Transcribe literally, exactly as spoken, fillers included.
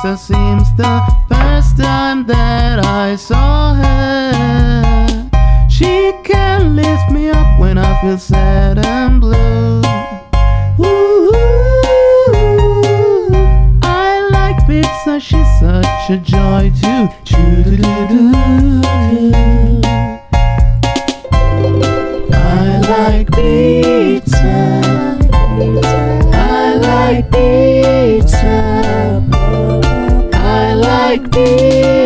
pizza seems the first time that I saw her. She can lift me up when I feel sad and blue. Ooh, I like pizza, she's such a joy to chew. I like pizza. I like pizza. I like pizza.